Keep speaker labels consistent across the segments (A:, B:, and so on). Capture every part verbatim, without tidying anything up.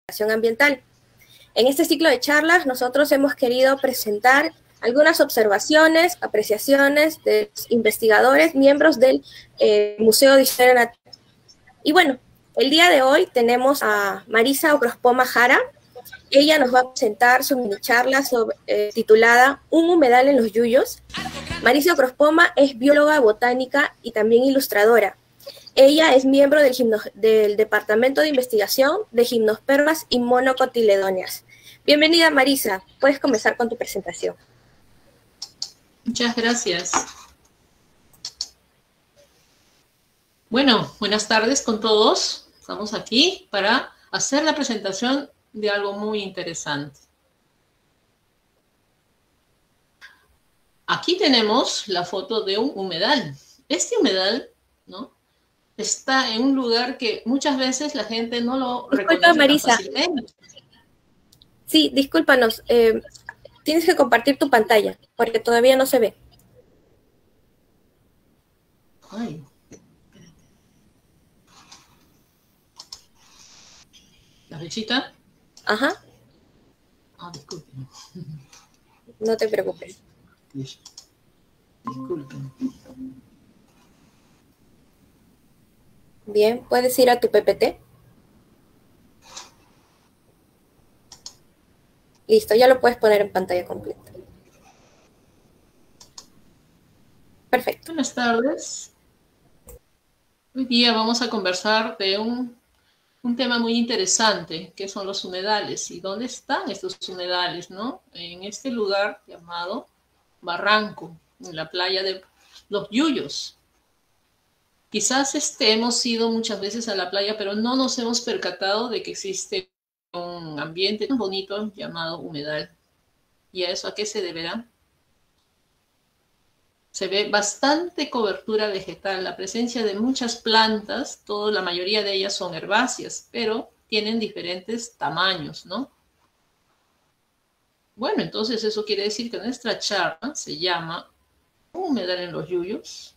A: ambiental. En este ciclo de charlas nosotros hemos querido presentar algunas observaciones, apreciaciones de los investigadores, miembros del eh, Museo de Historia Natural. Y bueno, el día de hoy tenemos a Marisa Ocrospoma Jara. Ella nos va a presentar su mini charla sobre, eh, titulada Un humedal en los yuyos. Marisa Ocrospoma es bióloga botánica y también ilustradora. Ella es miembro del, gimno, del Departamento de Investigación de Gimnospermas y Monocotiledóneas. Bienvenida, Marisa. Puedes comenzar con tu presentación.
B: Muchas gracias. Bueno, buenas tardes con todos. Estamos aquí para hacer la presentación de algo muy interesante. Aquí tenemos la foto de un humedal. Este humedal, ¿no?, está en un lugar que muchas veces la gente no lo
A: Disculpa,
B: reconoce
A: Marisa.
B: tan fácilmente.
A: Sí, discúlpanos. Eh, tienes que compartir tu pantalla porque todavía no se ve.
B: Ay. ¿La flechita?
A: Ajá.
B: Ah, disculpen.
A: No te preocupes.
B: Disculpen.
A: Bien, puedes ir a tu P P T. Listo, ya lo puedes poner en pantalla completa. Perfecto.
B: Buenas tardes. Hoy día vamos a conversar de un, un tema muy interesante, que son los humedales. ¿Y dónde están estos humedales, no? En este lugar llamado Barranco, en la playa de Los Yuyos. Quizás este, hemos ido muchas veces a la playa, pero no nos hemos percatado de que existe un ambiente tan bonito llamado humedal. ¿Y a eso a qué se deberá? Se ve bastante cobertura vegetal, la presencia de muchas plantas, todo, la mayoría de ellas son herbáceas, pero tienen diferentes tamaños, ¿no? Bueno, entonces eso quiere decir que nuestra charla se llama Un humedal en los yuyos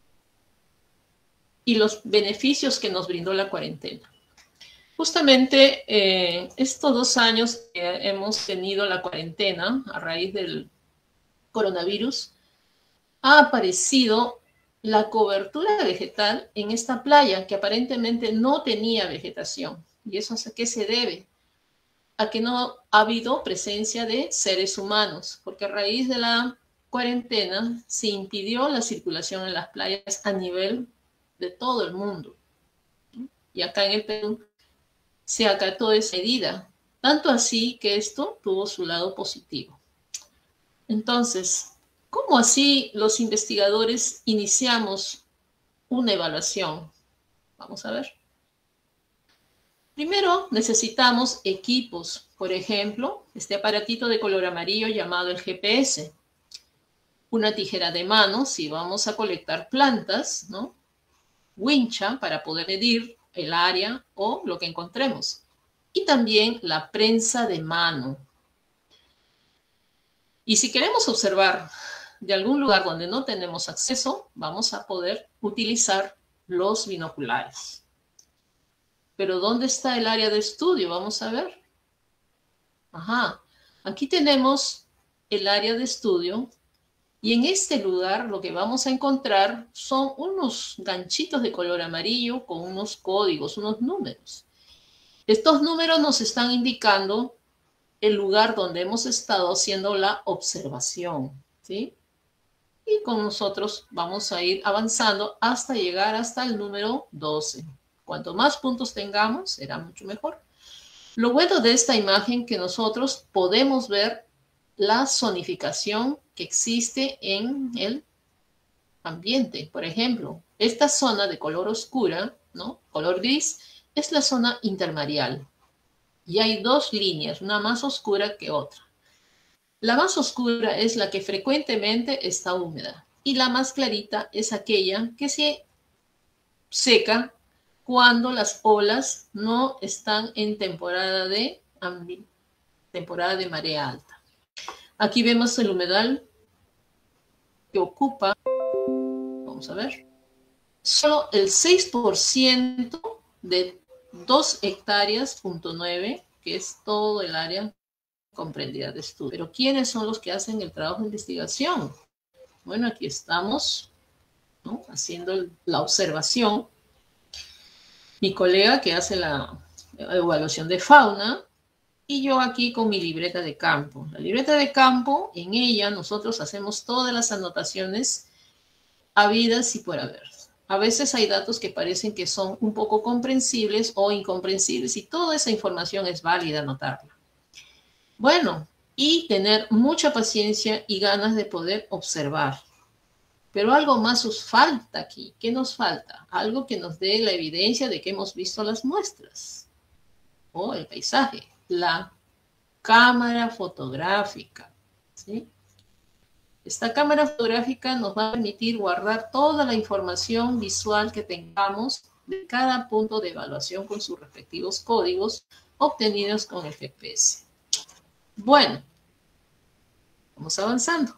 B: y los beneficios que nos brindó la cuarentena. Justamente eh, estos dos años que hemos tenido la cuarentena a raíz del coronavirus, ha aparecido la cobertura vegetal en esta playa que aparentemente no tenía vegetación. ¿Y eso a qué se debe? A que no ha habido presencia de seres humanos, porque a raíz de la cuarentena se impidió la circulación en las playas a nivel de todo el mundo. Y acá en el Perú se acató esa medida, tanto así que esto tuvo su lado positivo. Entonces, ¿cómo así los investigadores iniciamos una evaluación? Vamos a ver. Primero necesitamos equipos, por ejemplo, este aparatito de color amarillo llamado el G P S, una tijera de mano si vamos a colectar plantas, ¿no?, wincha para poder medir el área o lo que encontremos, y también la prensa de mano. Y si queremos observar de algún lugar donde no tenemos acceso, vamos a poder utilizar los binoculares. Pero ¿dónde está el área de estudio? Vamos a ver. Ajá, aquí tenemos el área de estudio y en este lugar lo que vamos a encontrar son unos ganchitos de color amarillo con unos códigos, unos números. Estos números nos están indicando el lugar donde hemos estado haciendo la observación, ¿sí? Y con nosotros vamos a ir avanzando hasta llegar hasta el número doce. Cuanto más puntos tengamos, será mucho mejor. Lo bueno de esta imagen es que nosotros podemos ver la zonificación que existe en el ambiente. Por ejemplo, esta zona de color oscura, ¿no?, color gris, es la zona intermareal. Y hay dos líneas, una más oscura que otra. La más oscura es la que frecuentemente está húmeda y la más clarita es aquella que se seca cuando las olas no están en temporada de, temporada de marea alta. Aquí vemos el humedal que ocupa, vamos a ver, solo el seis por ciento de dos hectáreas, punto nueve, que es todo el área comprendida de estudio. Pero ¿quiénes son los que hacen el trabajo de investigación? Bueno, aquí estamos, ¿no?, haciendo la observación. Mi colega que hace la evaluación de fauna y yo aquí con mi libreta de campo. La libreta de campo, en ella nosotros hacemos todas las anotaciones habidas y por haber. A veces hay datos que parecen que son un poco comprensibles o incomprensibles y toda esa información es válida anotarla. Bueno, y tener mucha paciencia y ganas de poder observar. Pero algo más nos falta aquí. ¿Qué nos falta? Algo que nos dé la evidencia de que hemos visto las muestras o el paisaje. La cámara fotográfica, ¿sí? Esta cámara fotográfica nos va a permitir guardar toda la información visual que tengamos de cada punto de evaluación con sus respectivos códigos obtenidos con el G P S. Bueno, vamos avanzando.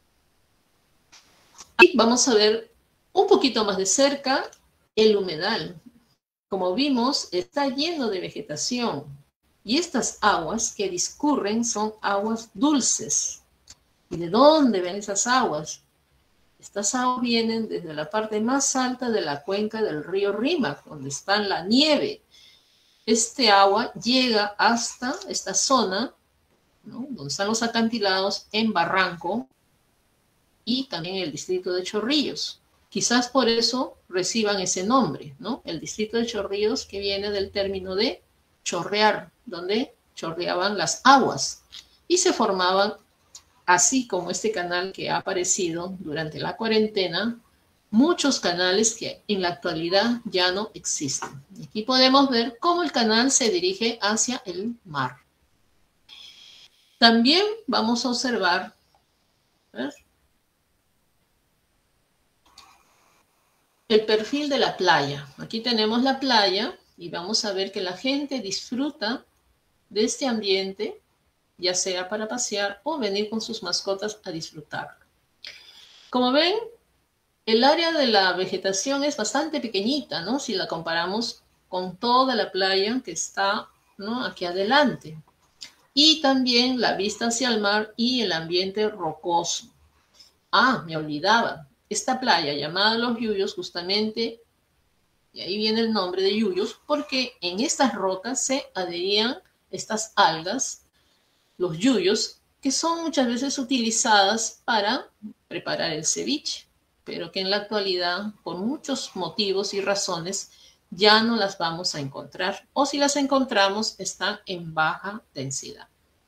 B: Y vamos a ver un poquito más de cerca el humedal. Como vimos, está lleno de vegetación y estas aguas que discurren son aguas dulces. ¿Y de dónde ven esas aguas? Estas aguas vienen desde la parte más alta de la cuenca del río Rímac, donde está la nieve. Este agua llega hasta esta zona, ¿no?, donde están los acantilados en Barranco, y también el distrito de Chorrillos. Quizás por eso reciban ese nombre, ¿no? El distrito de Chorrillos, que viene del término de chorrear, donde chorreaban las aguas y se formaban, así como este canal que ha aparecido durante la cuarentena, muchos canales que en la actualidad ya no existen. Aquí podemos ver cómo el canal se dirige hacia el mar. También vamos a observar, ¿ver?, el perfil de la playa. Aquí tenemos la playa y vamos a ver que la gente disfruta de este ambiente, ya sea para pasear o venir con sus mascotas a disfrutar. Como ven, el área de la vegetación es bastante pequeñita, ¿no?, si la comparamos con toda la playa que está, ¿no?, aquí adelante. Y también la vista hacia el mar y el ambiente rocoso. Ah, me olvidaba. Esta playa llamada Los Yuyos, justamente, y ahí viene el nombre de Yuyos, porque en estas rocas se adherían estas algas, los yuyos, que son muchas veces utilizadas para preparar el ceviche, pero que en la actualidad, por muchos motivos y razones, ya no las vamos a encontrar, o si las encontramos, están en baja densidad.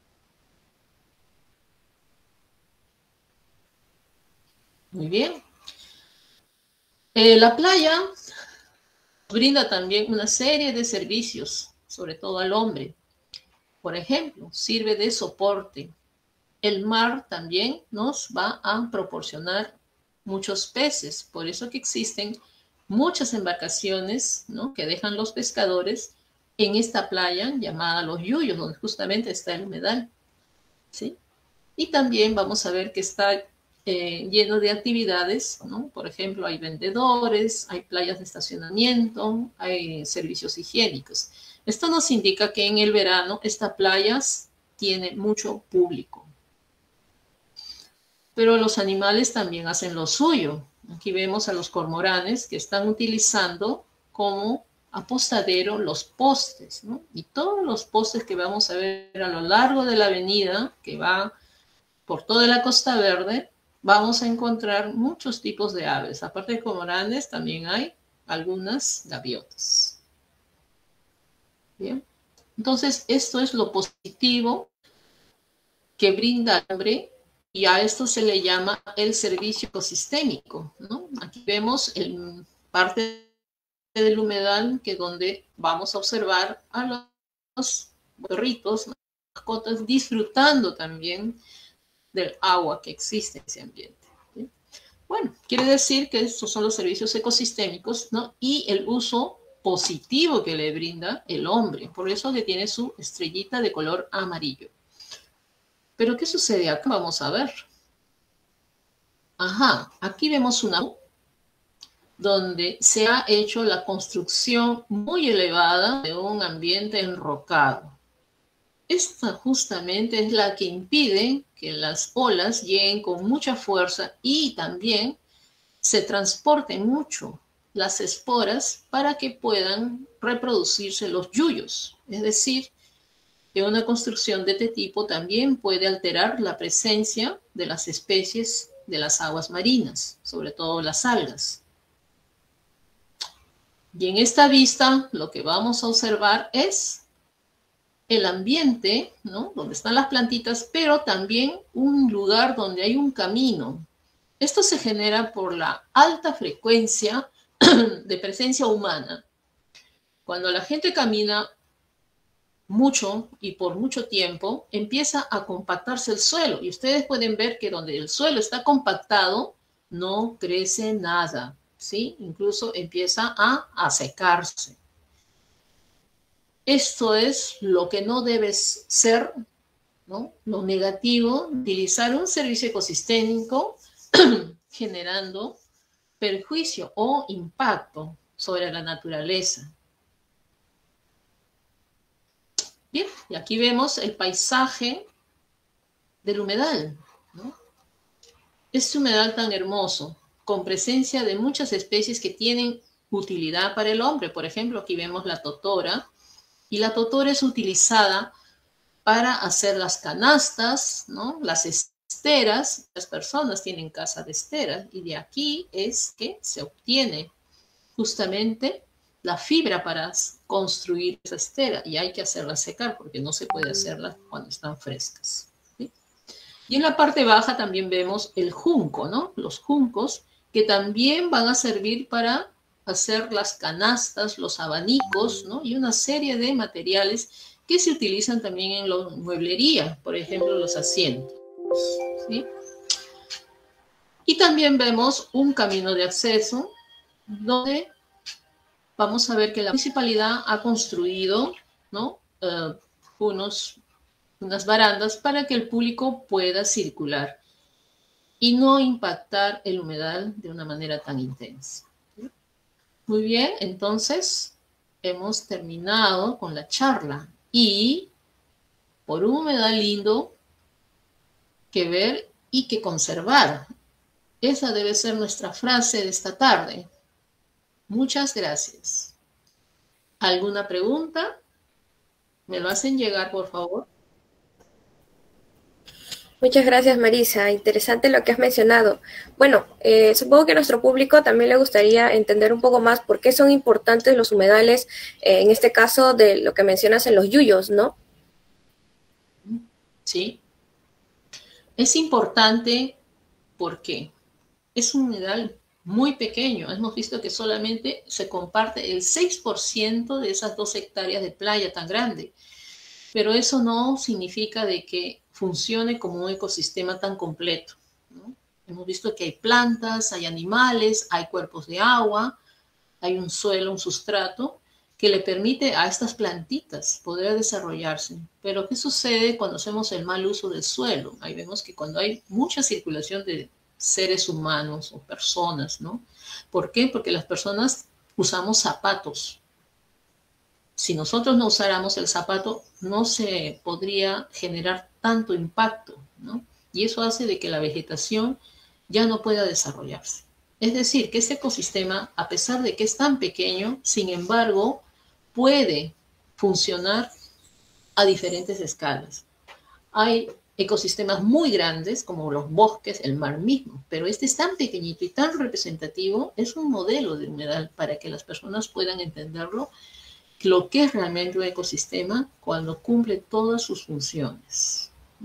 B: Muy bien. Eh, la playa brinda también una serie de servicios, sobre todo al hombre. Por ejemplo, sirve de soporte. El mar también nos va a proporcionar muchos peces, por eso que existen muchas embarcaciones, ¿no?, que dejan los pescadores en esta playa llamada Los Yuyos, donde justamente está el humedal, ¿sí? Y también vamos a ver que está Eh, lleno de actividades, ¿no? Por ejemplo, hay vendedores, hay playas de estacionamiento, hay servicios higiénicos. Esto nos indica que en el verano esta playa tiene mucho público. Pero los animales también hacen lo suyo. Aquí vemos a los cormoranes que están utilizando como apostadero los postes, ¿no? Y todos los postes que vamos a ver a lo largo de la avenida que va por toda la Costa Verde, vamos a encontrar muchos tipos de aves. Aparte de cormoranes, también hay algunas gaviotas. Bien. Entonces, esto es lo positivo que brinda el hombre y a esto se le llama el servicio ecosistémico, ¿no? Aquí vemos el parte del humedal que donde vamos a observar a los perritos, mascotas, disfrutando también del agua que existe en ese ambiente, ¿sí? Bueno, quiere decir que estos son los servicios ecosistémicos, ¿no?, y el uso positivo que le brinda el hombre. Por eso que tiene su estrellita de color amarillo. Pero ¿qué sucede acá? Vamos a ver. Ajá, aquí vemos una donde se ha hecho la construcción muy elevada de un ambiente enrocado. esta justamente es la que impide que las olas lleguen con mucha fuerza y también se transporten mucho las esporas para que puedan reproducirse los yuyos. Es decir, que una construcción de este tipo también puede alterar la presencia de las especies de las aguas marinas, sobre todo las algas. Y en esta vista lo que vamos a observar es el ambiente, ¿no? Donde están las plantitas, pero también un lugar donde hay un camino. Esto se genera por la alta frecuencia de presencia humana. Cuando la gente camina mucho y por mucho tiempo, empieza a compactarse el suelo. Y ustedes pueden ver que donde el suelo está compactado, no crece nada, ¿sí? Incluso empieza a, a secarse. Esto es lo que no debe ser, ¿no? Lo negativo, utilizar un servicio ecosistémico generando perjuicio o impacto sobre la naturaleza. Bien, y aquí vemos el paisaje del humedal, ¿no? Este humedal tan hermoso, con presencia de muchas especies que tienen utilidad para el hombre. Por ejemplo, aquí vemos la totora, y la totora es utilizada para hacer las canastas, ¿no? Las esteras. Las personas tienen casa de esteras, y de aquí es que se obtiene justamente la fibra para construir esa estera, y hay que hacerla secar porque no se puede hacerla cuando están frescas, ¿sí? Y en la parte baja también vemos el junco, ¿no? Los juncos, que también van a servir para hacer las canastas, los abanicos, ¿no? Y una serie de materiales que se utilizan también en la mueblería, por ejemplo, los asientos, ¿sí? Y también vemos un camino de acceso donde vamos a ver que la municipalidad ha construido, ¿no? uh, unos, unas barandas para que el público pueda circular y no impactar el humedal de una manera tan intensa. Muy bien, entonces hemos terminado con la charla, y por un humedal lindo que ver y que conservar. Esa debe ser nuestra frase de esta tarde. Muchas gracias. ¿Alguna pregunta? ¿Me lo hacen llegar, por favor?
A: Muchas gracias, Marisa. Interesante lo que has mencionado. Bueno, eh, supongo que a nuestro público también le gustaría entender un poco más por qué son importantes los humedales, eh, en este caso de lo que mencionas en los yuyos, ¿no?
B: Sí. Es importante porque es un humedal muy pequeño. Hemos visto que solamente se comparte el seis por ciento de esas dos hectáreas de playa tan grande. Pero eso no significa de que funcione como un ecosistema tan completo, ¿no? Hemos visto que hay plantas, hay animales, hay cuerpos de agua, hay un suelo, un sustrato que le permite a estas plantitas poder desarrollarse. Pero ¿qué sucede cuando hacemos el mal uso del suelo? Ahí vemos que cuando hay mucha circulación de seres humanos o personas, ¿no? ¿Por qué? Porque las personas usamos zapatos. Si nosotros no usáramos el zapato, no se podría generar tanto impacto, ¿no? Y eso hace de que la vegetación ya no pueda desarrollarse. Es decir, que este ecosistema, a pesar de que es tan pequeño, sin embargo, puede funcionar a diferentes escalas. Hay ecosistemas muy grandes, como los bosques, el mar mismo, pero este es tan pequeñito y tan representativo, es un modelo de humedal para que las personas puedan entenderlo, lo que es realmente un ecosistema cuando cumple todas sus funciones.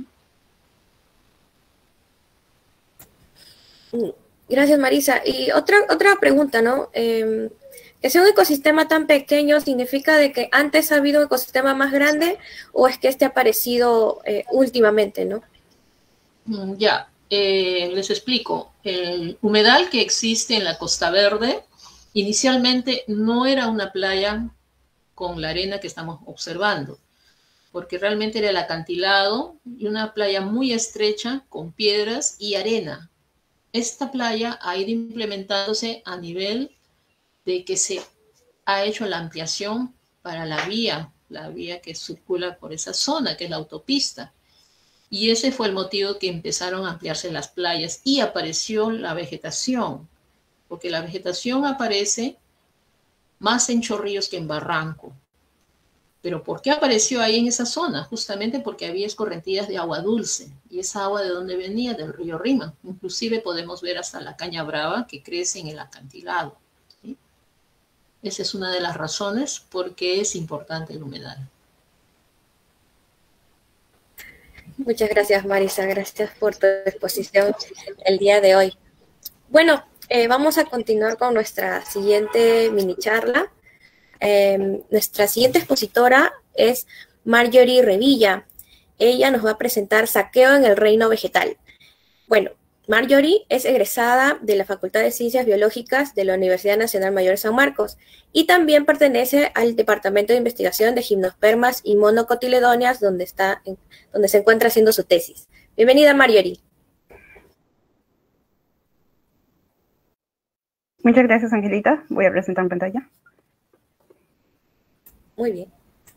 A: Gracias, Marisa. Y otra, otra pregunta, ¿no? Eh, que sea un ecosistema tan pequeño, ¿significa de que antes ha habido un ecosistema más grande o es que este ha aparecido eh, últimamente, ¿no?
B: Ya, eh, les explico. El humedal que existe en la Costa Verde inicialmente no era una playa con la arena que estamos observando, porque realmente era el acantilado y una playa muy estrecha con piedras y arena. Esta playa ha ido implementándose a nivel de que se ha hecho la ampliación para la vía, la vía que circula por esa zona, que es la autopista. Y ese fue el motivo que empezaron a ampliarse las playas y apareció la vegetación, porque la vegetación aparece más en Chorrillos que en Barranco. ¿Pero por qué apareció ahí en esa zona? Justamente porque había escorrentías de agua dulce. ¿Y esa agua de dónde venía? Del río Rima. Inclusive podemos ver hasta la caña brava que crece en el acantilado, ¿sí? Esa es una de las razones por qué es importante el humedal.
A: Muchas gracias, Marisa. Gracias por tu exposición el día de hoy. Bueno, eh, vamos a continuar con nuestra siguiente mini charla. Eh, nuestra siguiente expositora es Marjorie Revilla. Ella nos va a presentar Saqueo en el Reino Vegetal. Bueno, Marjorie es egresada de la Facultad de Ciencias Biológicas de la Universidad Nacional Mayor de San Marcos y también pertenece al Departamento de Investigación de Gimnospermas y Monocotiledóneas, donde, está, donde se encuentra haciendo su tesis. Bienvenida, Marjorie.
C: Muchas gracias, Angelita. Voy a presentar en pantalla.
A: Muy bien.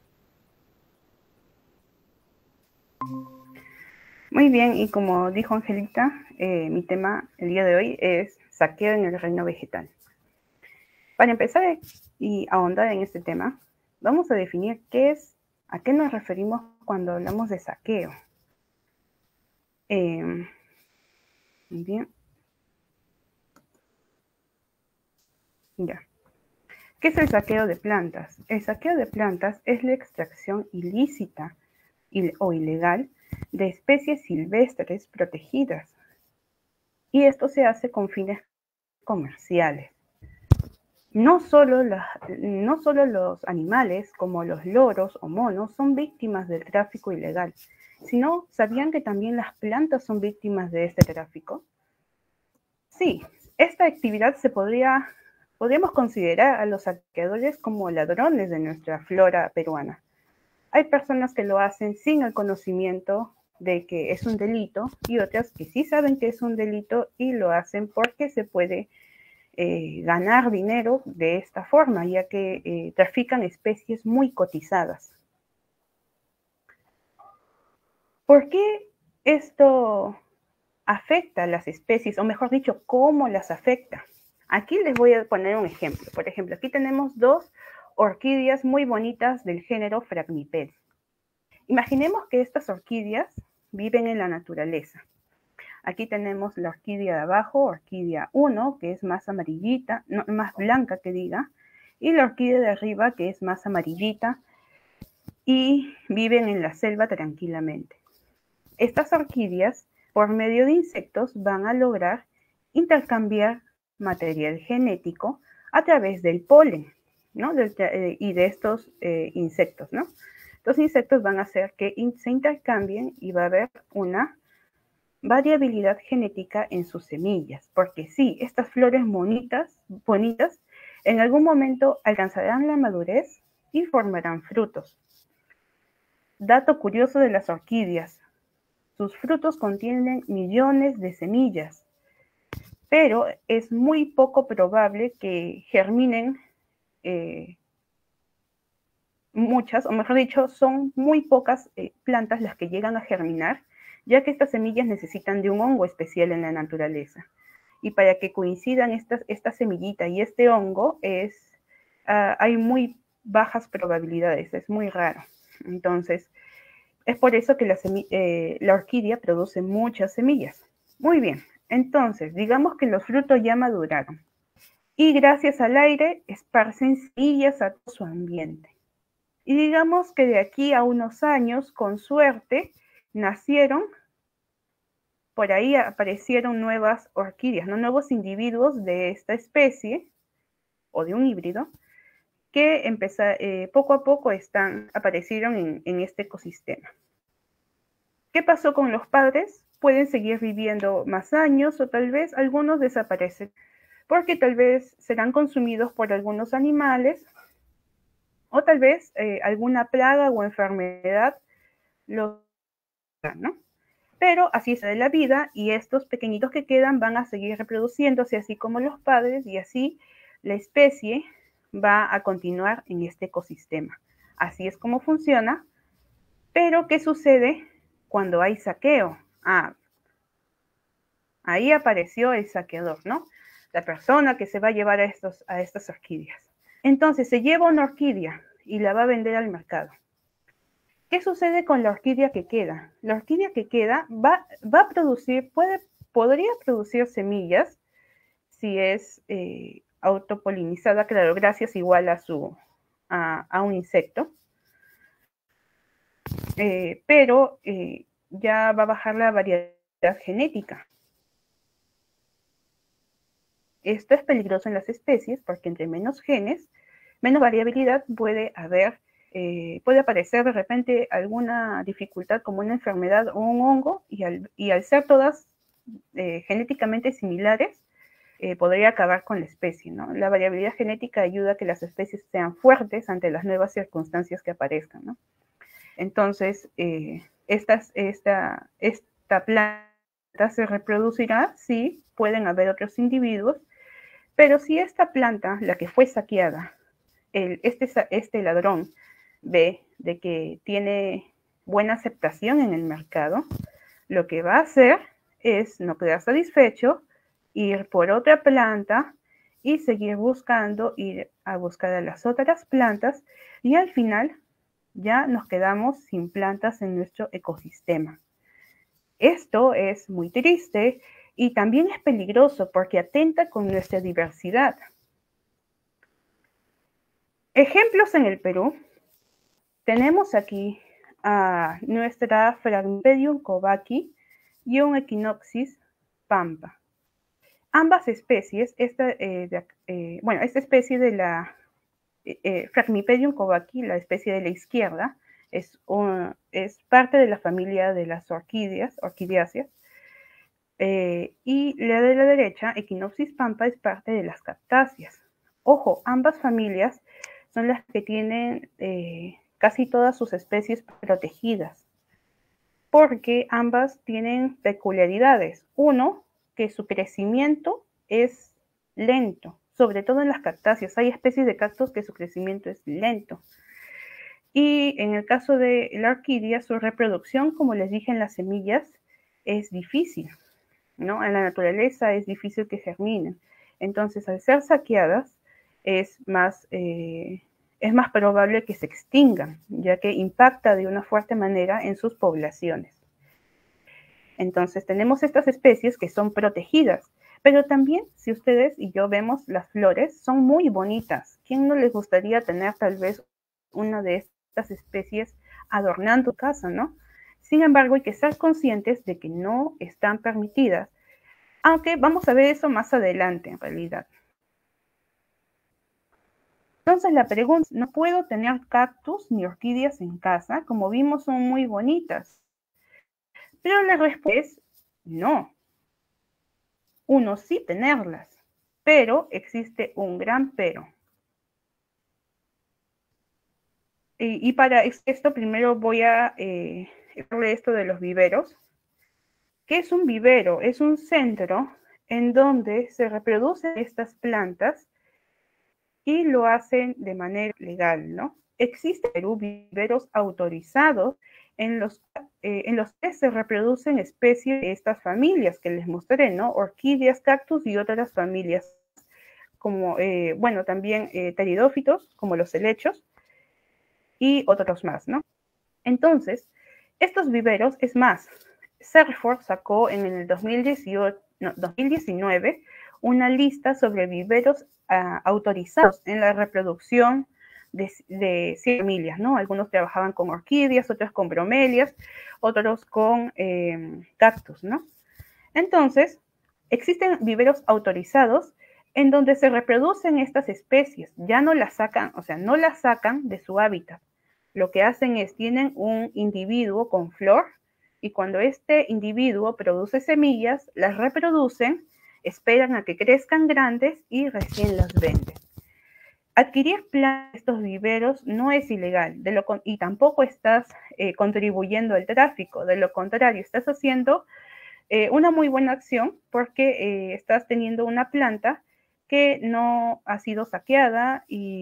C: Muy bien, y como dijo Angelita, eh, mi tema el día de hoy es saqueo en el reino vegetal. Para empezar y ahondar en este tema, vamos a definir qué es, a qué nos referimos cuando hablamos de saqueo. Eh, muy bien. Ya. ¿Qué es el saqueo de plantas? El saqueo de plantas es la extracción ilícita o ilegal de especies silvestres protegidas. Y esto se hace con fines comerciales. No solo, la, no solo los animales, como los loros o monos, son víctimas del tráfico ilegal, sino, ¿sabían que también las plantas son víctimas de este tráfico? Sí, esta actividad se podría, podríamos considerar a los saqueadores como ladrones de nuestra flora peruana. Hay personas que lo hacen sin el conocimiento de que es un delito y otras que sí saben que es un delito y lo hacen porque se puede eh, ganar dinero de esta forma, ya que eh, trafican especies muy cotizadas. ¿Por qué esto afecta a las especies? O mejor dicho, ¿cómo las afecta? Aquí les voy a poner un ejemplo. Por ejemplo, aquí tenemos dos orquídeas muy bonitas del género Phragmipel. Imaginemos que estas orquídeas viven en la naturaleza. Aquí tenemos la orquídea de abajo, orquídea uno, que es más amarillita, no, más blanca que diga, y la orquídea de arriba, que es más amarillita, y viven en la selva tranquilamente. Estas orquídeas, por medio de insectos, van a lograr intercambiar material genético a través del polen, ¿no? De, de, y de estos eh, insectos, ¿no? Los insectos van a hacer que se intercambien y va a haber una variabilidad genética en sus semillas, porque sí, estas flores bonitas, bonitas en algún momento alcanzarán la madurez y formarán frutos. Dato curioso de las orquídeas: sus frutos contienen millones de semillas, pero es muy poco probable que germinen eh, muchas, o mejor dicho, son muy pocas eh, plantas las que llegan a germinar, ya que estas semillas necesitan de un hongo especial en la naturaleza. Y para que coincidan estas, esta semillita y este hongo, es, uh, hay muy bajas probabilidades, es muy raro. Entonces, es por eso que la, eh, la orquídea produce muchas semillas. Muy bien, entonces, digamos que los frutos ya maduraron. Y gracias al aire, esparcen semillas a todo su ambiente. Y digamos que de aquí a unos años, con suerte, nacieron, por ahí aparecieron nuevas orquídeas, ¿no? Nuevos individuos de esta especie, o de un híbrido, que empezó, eh, poco a poco están, aparecieron en, en este ecosistema. ¿Qué pasó con los padres? Pueden seguir viviendo más años o tal vez algunos desaparecen, porque tal vez serán consumidos por algunos animales, o tal vez eh, alguna plaga o enfermedad lo ¿no? Pero así es de la vida y estos pequeñitos que quedan van a seguir reproduciéndose así como los padres y así la especie va a continuar en este ecosistema. Así es como funciona. Pero, ¿qué sucede cuando hay saqueo? Ah, ahí apareció el saqueador, ¿no? La persona que se va a llevar a, estos, a estas orquídeas. Entonces, se lleva una orquídea y la va a vender al mercado. ¿Qué sucede con la orquídea que queda? La orquídea que queda va, va a producir, puede, podría producir semillas si es eh, autopolinizada, claro, gracias igual a, su, a, a un insecto. Eh, pero eh, ya va a bajar la variedad genética. Esto es peligroso en las especies porque entre menos genes, menos variabilidad puede haber, eh, puede aparecer de repente alguna dificultad como una enfermedad o un hongo, y al, y al ser todas eh, genéticamente similares, eh, podría acabar con la especie, ¿no? La variabilidad genética ayuda a que las especies sean fuertes ante las nuevas circunstancias que aparezcan, ¿no? Entonces, eh, esta, esta, esta planta se reproducirá, sí, pueden haber otros individuos, pero si esta planta, la que fue saqueada, el, este, este ladrón ve de que tiene buena aceptación en el mercado, lo que va a hacer es no quedar satisfecho, ir por otra planta y seguir buscando, ir a buscar a las otras plantas, y al final ya nos quedamos sin plantas en nuestro ecosistema. Esto es muy triste y también es peligroso porque atenta con nuestra diversidad. Ejemplos en el Perú. Tenemos aquí a nuestra Phragmipedium kobaki y un Echinopsis pampa. Ambas especies, esta, eh, de, eh, bueno, esta especie de la eh, Phragmipedium kobaki, la especie de la izquierda, es, un, es parte de la familia de las orquídeas, orquidiáceas, eh, y la de la derecha, Echinopsis pampa, es parte de las cactáceas. Ojo, ambas familias son las que tienen eh, casi todas sus especies protegidas, porque ambas tienen peculiaridades. Uno, que su crecimiento es lento, sobre todo en las cactáceas. Hay especies de cactus que su crecimiento es lento. Y en el caso de la orquídea, su reproducción, como les dije en las semillas, es difícil, ¿no? En la naturaleza es difícil que germinen. Entonces, al ser saqueadas, es más, eh, es más probable que se extingan, ya que impacta de una fuerte manera en sus poblaciones. Entonces, tenemos estas especies que son protegidas, pero también, si ustedes y yo vemos las flores, son muy bonitas. ¿Quién no les gustaría tener tal vez una de estas especies adornando tu casa, ¿no? Sin embargo, hay que ser conscientes de que no están permitidas, aunque vamos a ver eso más adelante, en realidad. Entonces, la pregunta es, ¿no puedo tener cactus ni orquídeas en casa? Como vimos, son muy bonitas. Pero la respuesta es no. Uno, sí tenerlas, pero existe un gran pero. Y, y para esto primero voy a eh, hablarle esto de los viveros. ¿Qué es un vivero? Es un centro en donde se reproducen estas plantas y lo hacen de manera legal, ¿no? Existen en Perú viveros autorizados en los, eh, en los que se reproducen especies de estas familias que les mostré, ¿no? Orquídeas, cactus y otras familias, como, eh, bueno, también eh, pteridófitos, como los helechos, y otros más, ¿no? Entonces, estos viveros, es más, Serford sacó en el dos mil dieciocho, no, dos mil diecinueve una lista sobre viveros uh, autorizados en la reproducción de, de familias, ¿no? Algunos trabajaban con orquídeas, otros con bromelias, otros con eh, cactus, ¿no? Entonces, existen viveros autorizados en donde se reproducen estas especies, ya no las sacan, o sea, no las sacan de su hábitat. Lo que hacen es, tienen un individuo con flor, y cuando este individuo produce semillas, las reproducen, esperan a que crezcan grandes y recién las venden. Adquirir plantas de estos viveros no es ilegal, de lo, y tampoco estás eh, contribuyendo al tráfico, de lo contrario, estás haciendo eh, una muy buena acción porque eh, estás teniendo una planta que no ha sido saqueada y,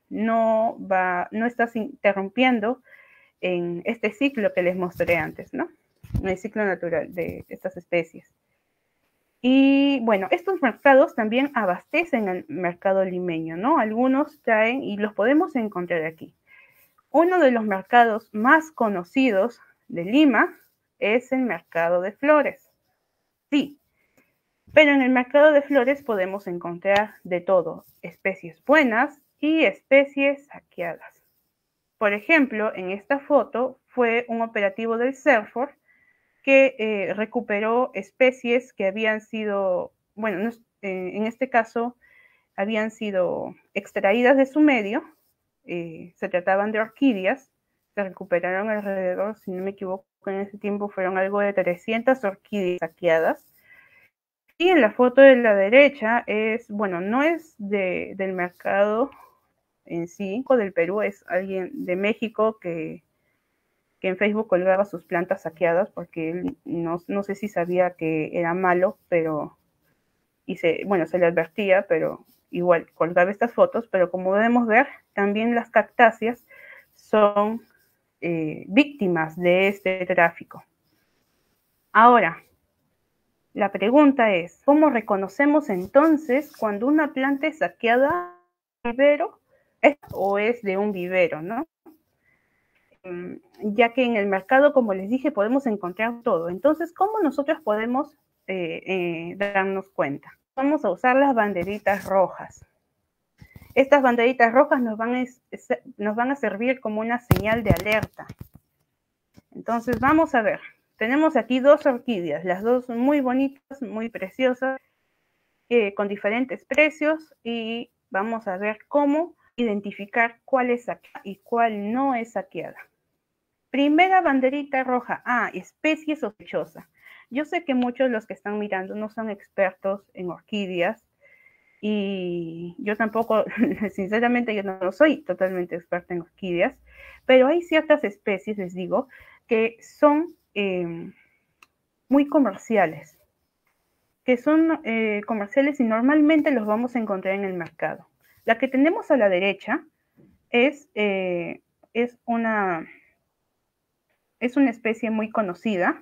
C: no, va, no estás interrumpiendo en este ciclo que les mostré antes, ¿no? En el ciclo natural de estas especies. Y bueno, estos mercados también abastecen al mercado limeño, ¿no? Algunos traen y los podemos encontrar aquí. Uno de los mercados más conocidos de Lima es el mercado de flores. Sí, pero en el mercado de flores podemos encontrar de todo, especies buenas y especies saqueadas. Por ejemplo, en esta foto fue un operativo del CERFOR que eh, recuperó especies que habían sido, bueno, no, eh, en este caso, habían sido extraídas de su medio, eh, se trataban de orquídeas, se recuperaron alrededor, si no me equivoco, en ese tiempo fueron algo de trescientas orquídeas saqueadas. Y en la foto de la derecha es, bueno, no es de, del mercado en sí, del Perú, es alguien de México que, que en Facebook colgaba sus plantas saqueadas porque él no, no sé si sabía que era malo, pero, y se, bueno, se le advertía, pero igual colgaba estas fotos, pero como podemos ver, también las cactáceas son eh, víctimas de este tráfico. Ahora, la pregunta es, ¿cómo reconocemos entonces cuando una planta es saqueada de un vivero o es de un vivero, ¿no? Ya que en el mercado, como les dije, podemos encontrar todo. Entonces, ¿cómo nosotros podemos eh, eh, darnos cuenta? Vamos a usar las banderitas rojas. Estas banderitas rojas nos van, a, nos van a servir como una señal de alerta. Entonces, vamos a ver. Tenemos aquí dos orquídeas, las dos muy bonitas, muy preciosas, eh, con diferentes precios, y vamos a ver cómo identificar cuál es saqueada y cuál no es saqueada. Primera banderita roja. Ah, especie sospechosa. Yo sé que muchos de los que están mirando no son expertos en orquídeas, y yo tampoco, sinceramente, yo no soy totalmente experta en orquídeas, pero hay ciertas especies, les digo, que son eh, muy comerciales, que son eh, comerciales y normalmente los vamos a encontrar en el mercado. La que tenemos a la derecha es, eh, es, una, es una especie muy conocida,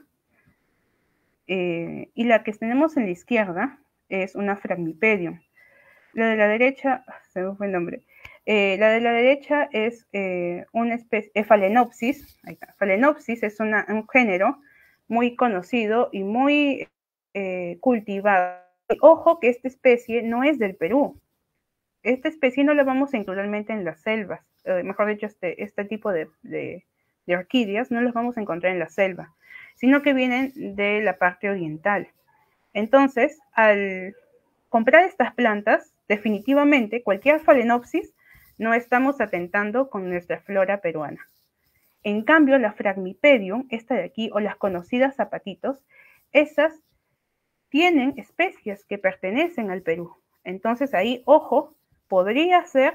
C: eh, y la que tenemos en la izquierda es una Phragmipedium. La de la derecha, se me fue el nombre, eh, la de la derecha es eh, una especie, eh, Phalaenopsis, ahí está. Phalaenopsis es una, un género muy conocido y muy eh, cultivado. Ojo que esta especie no es del Perú. Esta especie no la vamos a encontrar en las selvas, eh, mejor dicho, este, este tipo de, de, de orquídeas no las vamos a encontrar en la selva, sino que vienen de la parte oriental. Entonces, al comprar estas plantas, definitivamente, cualquier Phalaenopsis, no estamos atentando con nuestra flora peruana. En cambio, la Phragmipedium, esta de aquí, o las conocidas zapatitos, esas tienen especies que pertenecen al Perú. Entonces ahí, ojo, podría ser,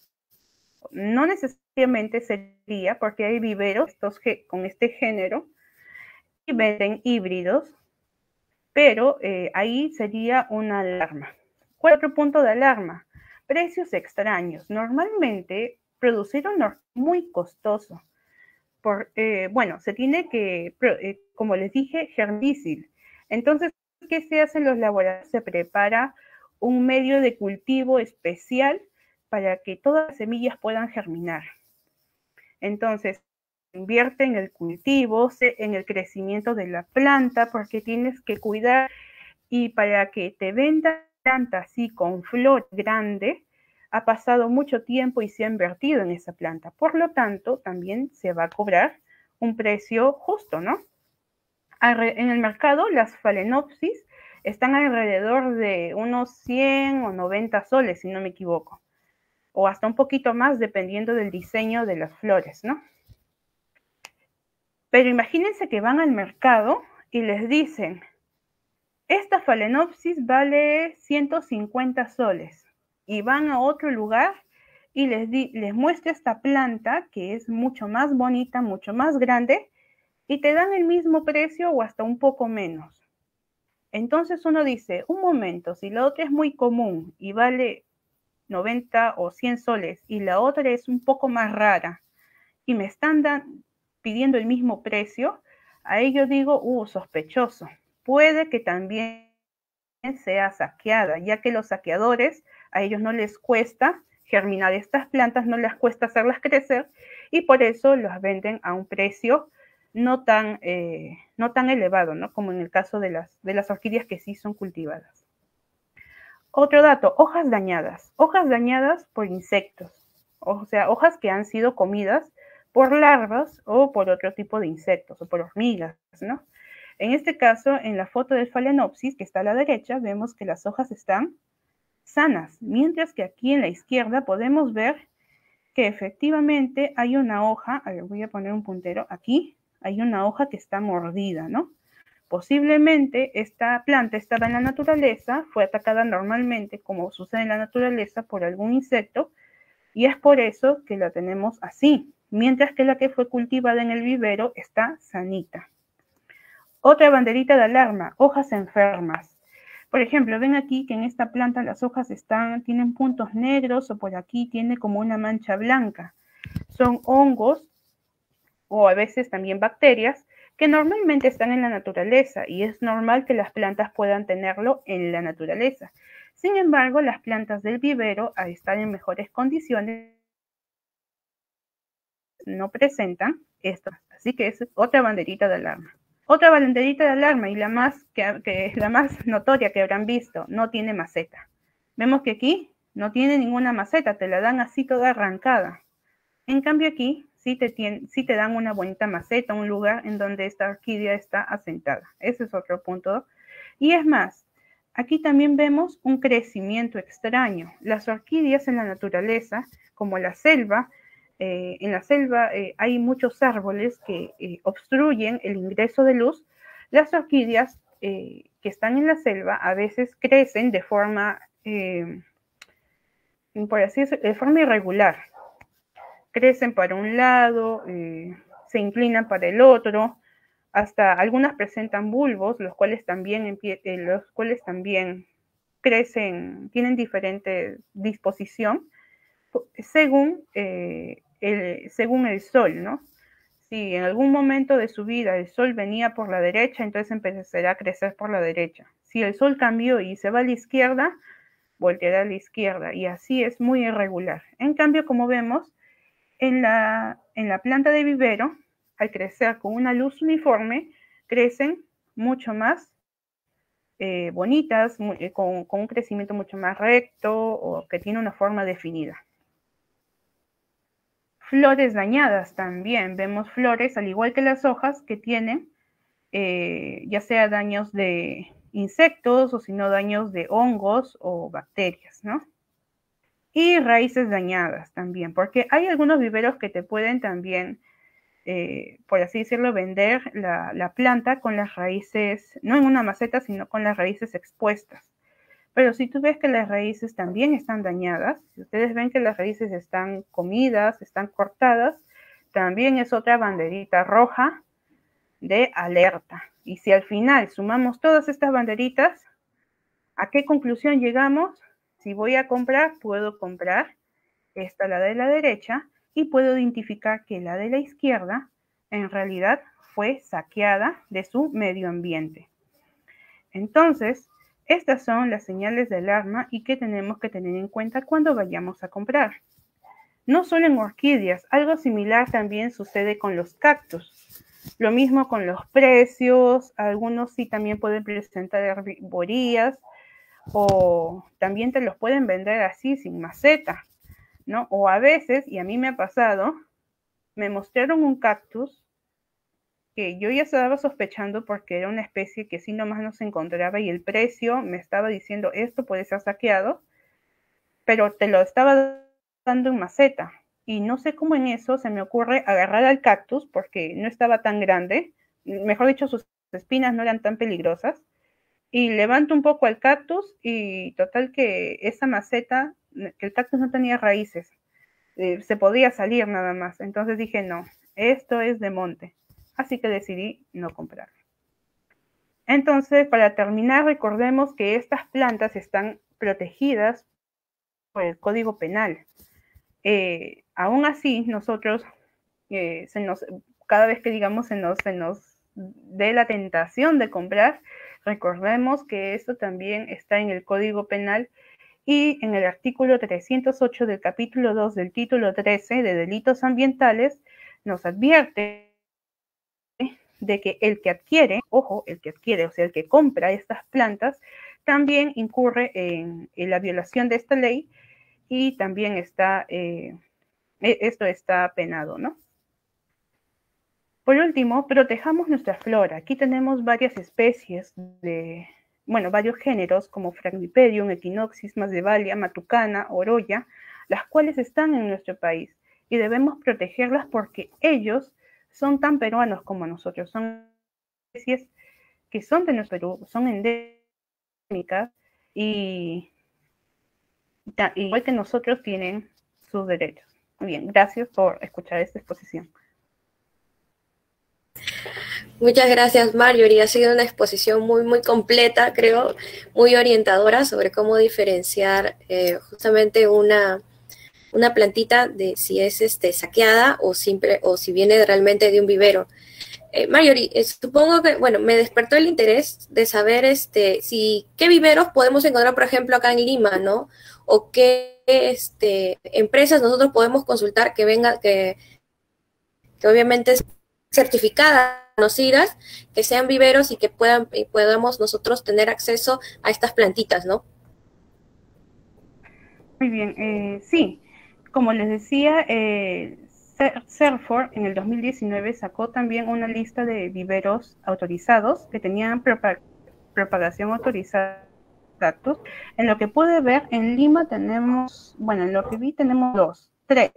C: no necesariamente sería, porque hay viveros estos, con este género y venden híbridos, pero eh, ahí sería una alarma. Cuatro puntos de alarma. Precios extraños. Normalmente producir un es muy costoso. Por, eh, bueno, se tiene que, eh, como les dije, germicil. Entonces, ¿qué se hace en los laboratorios? Se prepara un medio de cultivo especial para que todas las semillas puedan germinar. Entonces, invierte en el cultivo, en el crecimiento de la planta, porque tienes que cuidar, y para que te vendan planta así con flor grande, ha pasado mucho tiempo y se ha invertido en esa planta. Por lo tanto, también se va a cobrar un precio justo, ¿no? En el mercado, las Phalaenopsis están alrededor de unos cien o noventa soles, si no me equivoco, o hasta un poquito más, dependiendo del diseño de las flores, ¿no? Pero imagínense que van al mercado y les dicen, esta Phalaenopsis vale ciento cincuenta soles, y van a otro lugar y les, di, les muestra esta planta que es mucho más bonita, mucho más grande, y te dan el mismo precio o hasta un poco menos. Entonces uno dice, un momento, si la otra es muy común y vale noventa o cien soles y la otra es un poco más rara y me están dan, pidiendo el mismo precio, ahí yo digo, uh, sospechoso. Puede que también sea saqueada, ya que los saqueadores, a ellos no les cuesta germinar estas plantas, no les cuesta hacerlas crecer y por eso las venden a un precio no tan, eh, no tan elevado, ¿no? Como en el caso de las, de las orquídeas que sí son cultivadas. Otro dato, hojas dañadas. Hojas dañadas por insectos, o sea, hojas que han sido comidas por larvas o por otro tipo de insectos o por hormigas, ¿no? En este caso, en la foto del Phalaenopsis, que está a la derecha, vemos que las hojas están sanas, mientras que aquí en la izquierda podemos ver que efectivamente hay una hoja, a ver, voy a poner un puntero aquí, hay una hoja que está mordida, ¿no? Posiblemente esta planta estaba en la naturaleza, fue atacada normalmente, como sucede en la naturaleza, por algún insecto, y es por eso que la tenemos así, mientras que la que fue cultivada en el vivero está sanita. Otra banderita de alarma, hojas enfermas. Por ejemplo, ven aquí que en esta planta las hojas están, tienen puntos negros o por aquí tiene como una mancha blanca. Son hongos o a veces también bacterias que normalmente están en la naturaleza y es normal que las plantas puedan tenerlo en la naturaleza. Sin embargo, las plantas del vivero, al estar en mejores condiciones, no presentan esto. Así que es otra banderita de alarma. Otra banderita de alarma y la más, que, que, la más notoria que habrán visto, no tiene maceta. Vemos que aquí no tiene ninguna maceta, te la dan así toda arrancada. En cambio aquí sí te, tiene, sí te dan una bonita maceta, un lugar en donde esta orquídea está asentada. Ese es otro punto. Y es más, aquí también vemos un crecimiento extraño. Las orquídeas en la naturaleza, como la selva, Eh, en la selva eh, hay muchos árboles que eh, obstruyen el ingreso de luz. Las orquídeas eh, que están en la selva a veces crecen de forma, eh, por así decirlo, de forma irregular. Crecen para un lado, eh, se inclinan para el otro, hasta algunas presentan bulbos, los cuales también, eh, los cuales también crecen, tienen diferente disposición según eh, el, según el sol, ¿no? Si en algún momento de su vida el sol venía por la derecha, entonces empezará a crecer por la derecha. Si el sol cambió y se va a la izquierda, volteará a la izquierda y así es muy irregular. En cambio, como vemos, en la, en la planta de vivero, al crecer con una luz uniforme, crecen mucho más eh, bonitas, muy, eh, con, con un crecimiento mucho más recto o que tiene una forma definida. Flores dañadas también. Vemos flores, al igual que las hojas, que tienen eh, ya sea daños de insectos o si no daños de hongos o bacterias, ¿no? Y raíces dañadas también, porque hay algunos viveros que te pueden también, eh, por así decirlo, vender la, la planta con las raíces, no en una maceta, sino con las raíces expuestas. Pero si tú ves que las raíces también están dañadas, si ustedes ven que las raíces están comidas, están cortadas, también es otra banderita roja de alerta. Y si al final sumamos todas estas banderitas, ¿a qué conclusión llegamos? Si voy a comprar, puedo comprar esta, la de la derecha, y puedo identificar que la de la izquierda en realidad fue saqueada de su medio ambiente. Entonces, estas son las señales de alarma y que tenemos que tener en cuenta cuando vayamos a comprar. No solo en orquídeas, algo similar también sucede con los cactus. Lo mismo con los precios, algunos sí también pueden presentar herborías o también te los pueden vender así sin maceta, ¿no? O a veces, y a mí me ha pasado, me mostraron un cactus que yo ya estaba sospechando porque era una especie que sí nomás no se encontraba y el precio me estaba diciendo esto puede ser saqueado, pero te lo estaba dando en maceta. Y no sé cómo en eso se me ocurre agarrar al cactus porque no estaba tan grande, mejor dicho, sus espinas no eran tan peligrosas, y levanto un poco al cactus y total que esa maceta, que el cactus no tenía raíces, eh, se podía salir nada más. Entonces dije, no, esto es de monte. Así que decidí no comprar. Entonces, para terminar, recordemos que estas plantas están protegidas por el Código Penal. Eh, aún así, nosotros, eh, se nos, cada vez que digamos se nos, se nos dé la tentación de comprar, recordemos que esto también está en el Código Penal y en el artículo trescientos ocho del capítulo dos del título trece de delitos ambientales nos advierte de que el que adquiere, ojo, el que adquiere, o sea, el que compra estas plantas, también incurre en, en la violación de esta ley y también está, eh, esto está penado, ¿no? Por último, protejamos nuestra flora. Aquí tenemos varias especies de, bueno, varios géneros como Frangipedium, Echinopsis, Masdevallia, Matucana, Oroya, las cuales están en nuestro país y debemos protegerlas porque ellos son tan peruanos como nosotros, son especies que son de nuestro Perú, son endémicas y igual que nosotros tienen sus derechos. Muy bien, gracias por escuchar esta exposición.
A: Muchas gracias, Marjorie. Ha sido una exposición muy, muy completa, creo, muy orientadora sobre cómo diferenciar eh, justamente una, una plantita de si es este, saqueada o, simple, o si viene realmente de un vivero. Eh, Marjorie, eh, supongo que, bueno, me despertó el interés de saber este, si qué viveros podemos encontrar, por ejemplo, acá en Lima, ¿no? O qué este, empresas nosotros podemos consultar que vengan, que, que obviamente es certificadas, conocidas, que sean viveros y que puedan y podamos nosotros tener acceso a estas plantitas, ¿no?
C: Muy bien, eh, sí, como les decía, eh, CERFOR en el dos mil diecinueve sacó también una lista de viveros autorizados que tenían propag propagación autorizada. En lo que pude ver, en Lima tenemos, bueno, en lo que vi tenemos dos, tres.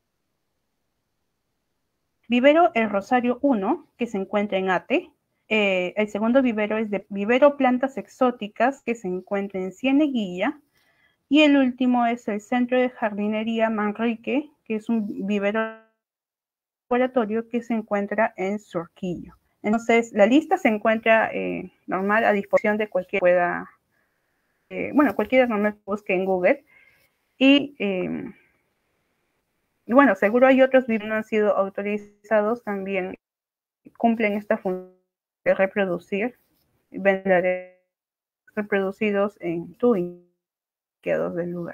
C: Vivero El Rosario uno, que se encuentra en Ate. Eh, el segundo vivero es de Vivero Plantas Exóticas, que se encuentra en Cieneguilla. Y el último es el Centro de Jardinería Manrique, que es un vivero laboratorio que se encuentra en Surquillo. Entonces, la lista se encuentra eh, normal a disposición de cualquiera que pueda, eh, bueno, cualquiera normal que busque en Google. Y... Eh, Y bueno, seguro hay otros viveros que no han sido autorizados, también cumplen esta función de reproducir, vender reproducidos en tu quedados del lugar.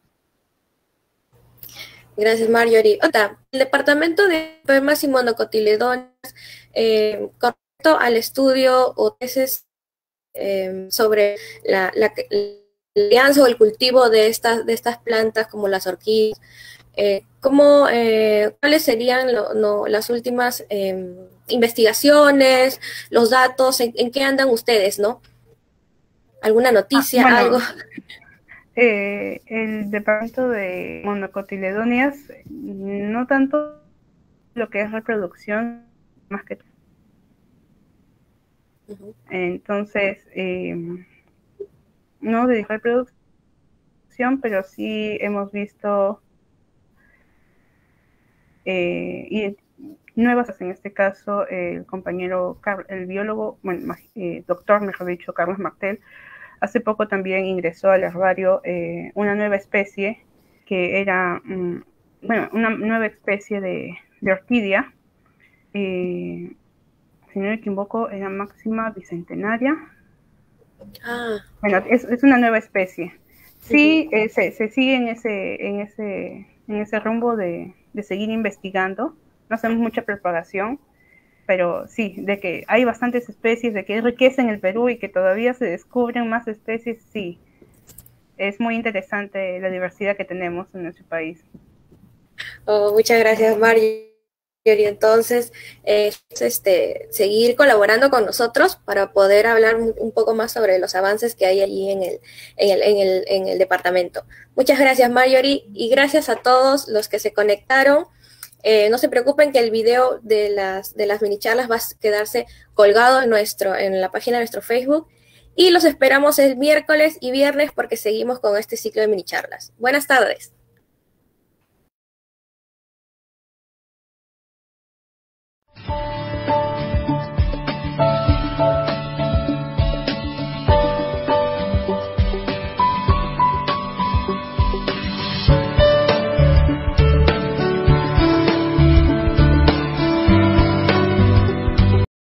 A: Gracias, Marjorie. Otra, el Departamento de Enfermas y Monocotiledóneas, eh, con respecto al estudio o tesis eh, sobre la, la, la crianza o el cultivo de estas, de estas plantas como las orquídeas, Eh, ¿cómo, eh, ¿cuáles serían lo, no, las últimas eh, investigaciones, los datos, en, en qué andan ustedes, no? ¿Alguna noticia,
C: ah, bueno,
A: algo?
C: Eh, el departamento de monocotiledóneas, no tanto lo que es reproducción, más que uh-huh. Entonces, eh, no de reproducción, pero sí hemos visto Eh, y nuevas, en este caso, eh, el compañero, el biólogo, bueno, eh, doctor, mejor dicho, Carlos Martel, hace poco también ingresó al herbario eh, una nueva especie que era, um, bueno, una nueva especie de, de orquídea, eh, si no me equivoco, era Máxima bicentenaria.
A: Ah.
C: Bueno, es, es una nueva especie. Sí, eh, se, se sigue en ese, en ese, en ese rumbo de, de seguir investigando. No hacemos mucha propagación, pero sí, de que hay bastantes especies, de que hay riqueza en el Perú y que todavía se descubren más especies, sí. Es muy interesante la diversidad que tenemos en nuestro país.
A: Oh, muchas gracias, Marjorie. Entonces, eh, este, seguir colaborando con nosotros para poder hablar un, un poco más sobre los avances que hay allí en el, en el, en el, en el departamento. Muchas gracias, Marjorie, y gracias a todos los que se conectaron. Eh, no se preocupen que el video de las, de las mini charlas va a quedarse colgado en, nuestro, en la página de nuestro Facebook, y los esperamos el miércoles y viernes porque seguimos con este ciclo de mini charlas. Buenas tardes.